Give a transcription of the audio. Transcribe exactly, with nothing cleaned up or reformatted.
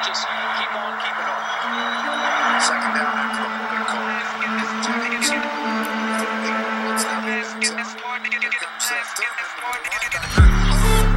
Just keep on keeping on. Second down after the holding call. James. Once that holds up. Here comes uh, Thurman, the middle linebacker.